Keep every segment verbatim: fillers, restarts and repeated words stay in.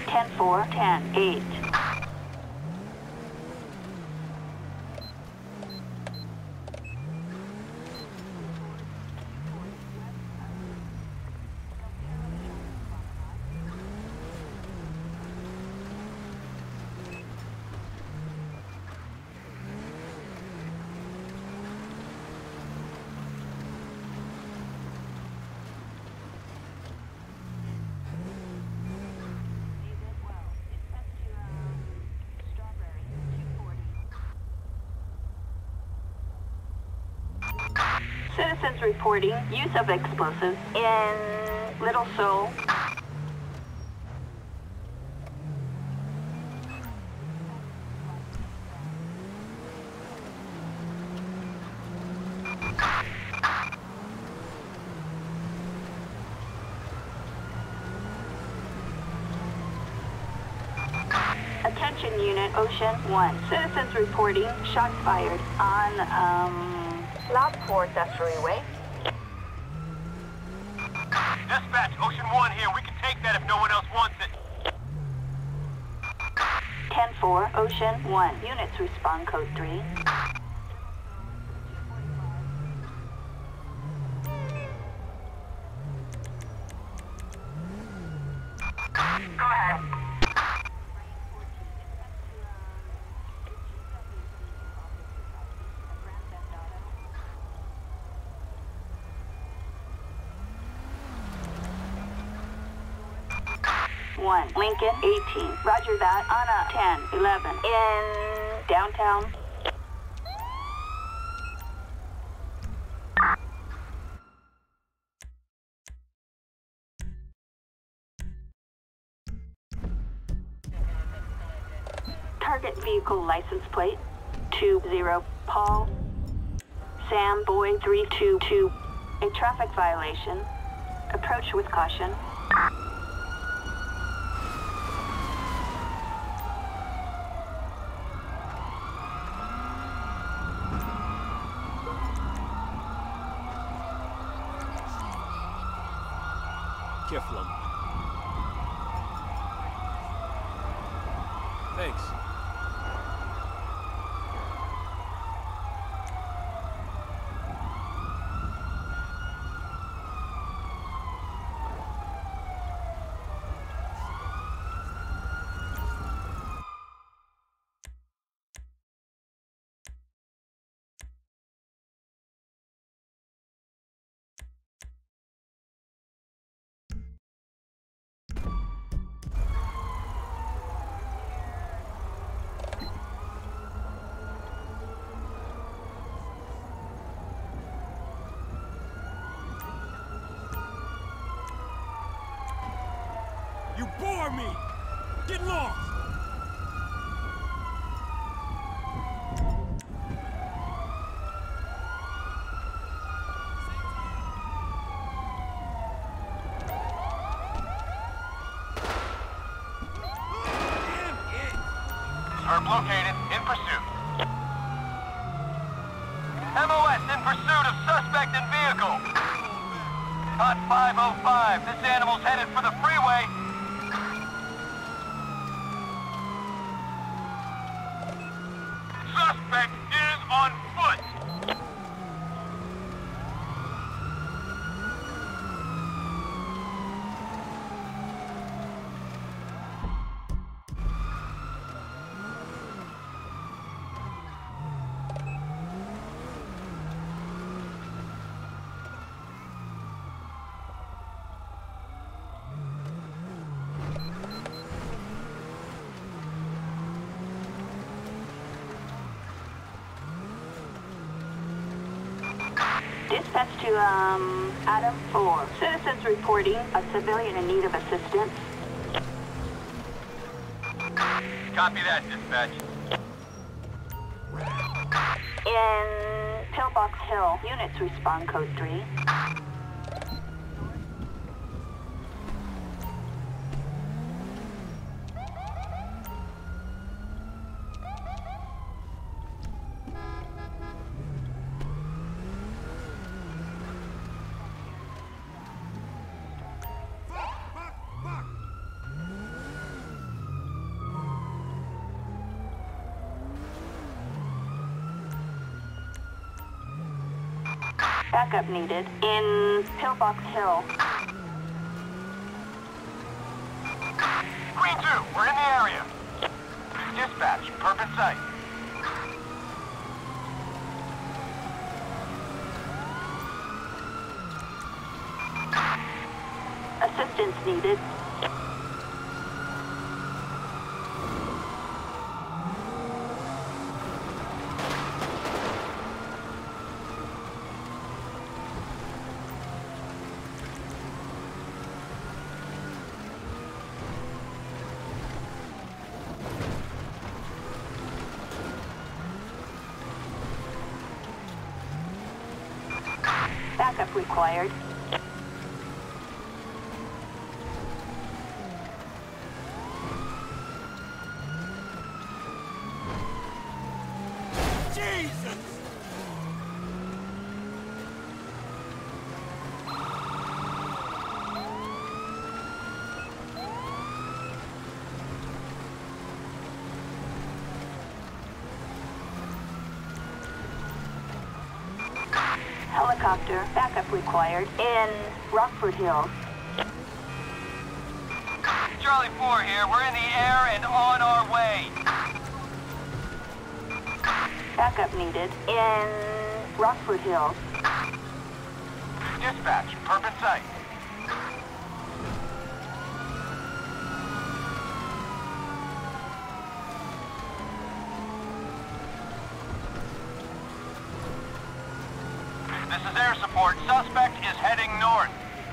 ten four, ten eight. Citizens reporting use of explosives in Little Seoul. Attention Unit Ocean one. Citizens reporting shots fired on, um... Lockport Freeway. Dispatch, Ocean one here. We can take that if no one else wants it. ten four, Ocean one. Units respond code three. Go ahead. one, Lincoln, eighteen. Roger that. On a ten, eleven. In downtown. Target vehicle license plate two zero. Paul Sam Boy three two two. A traffic violation. Approach with caution. Kiflin. Thanks. You bore me! Get lost! Herb located, in pursuit. M O S in pursuit of suspect and vehicle. Hot five oh five, this animal's headed for the freeway. Suspect is on foot. Dispatch to, um, Adam four. Citizens reporting a civilian in need of assistance. Copy that, dispatch. In Pillbox Hill, units respond code three. Backup needed in Pillbox Hill. Queen two, we're in the area. Dispatch, perp in sight. Assistance needed. Backup required. Jesus! Helicopter backup required in Rockford Hills. Charlie four here, we're in the air and on our way. Backup needed in Rockford Hills. Dispatch, perp in sight. This is air support. Suspect is heading north.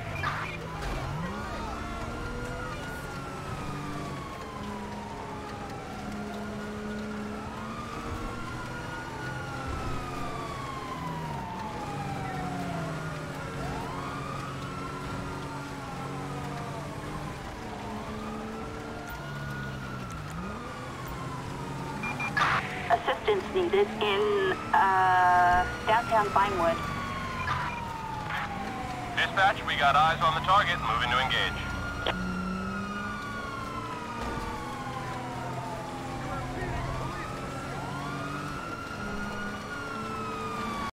Assistance needed in uh, downtown Vinewood. Dispatch, we got eyes on the target. Moving to engage.